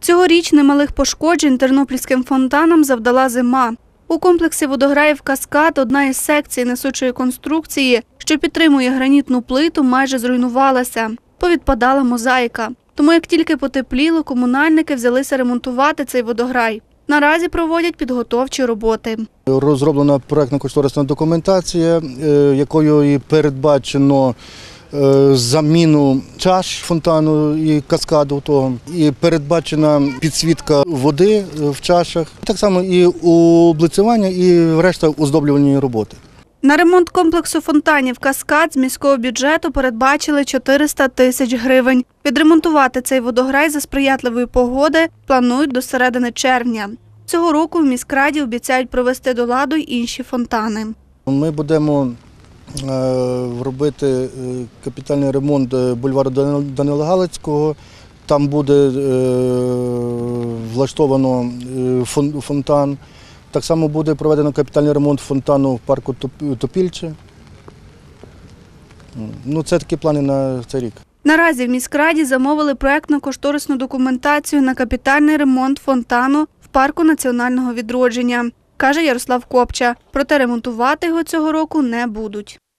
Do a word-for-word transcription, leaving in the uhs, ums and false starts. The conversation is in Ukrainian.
Цьогоріч немалих пошкоджень тернопільським фонтанам завдала зима. У комплексі водограїв «Каскад» одна із секцій несучої конструкції, що підтримує гранітну плиту, майже зруйнувалася. Повідпадала мозаїка. Тому як тільки потепліло, комунальники взялися ремонтувати цей водограй. Наразі проводять підготовчі роботи. Розроблена проектно-кошторисна документація, якою і передбачено заміну чаш фонтану і каскаду того, і передбачена підсвітка води в чашах, так само і облицювання, і решта оздоблювальної роботи. На ремонт комплексу фонтанів «Каскад» з міського бюджету передбачили чотириста тисяч гривень. Відремонтувати цей водограй за сприятливої погоди планують до середини червня. Цього року в міськраді обіцяють провести до ладу й інші фонтани. Ми будемо робити капітальний ремонт бульвару Данила Галицького. Там буде влаштовано фонтан. Так само буде проведено капітальний ремонт фонтану в парку Топільче. Ну, це такі плани на цей рік. Наразі в міськраді замовили проектно-кошторисну документацію на капітальний ремонт фонтану в парку національного відродження, каже Ярослав Копча. Проте ремонтувати його цього року не будуть.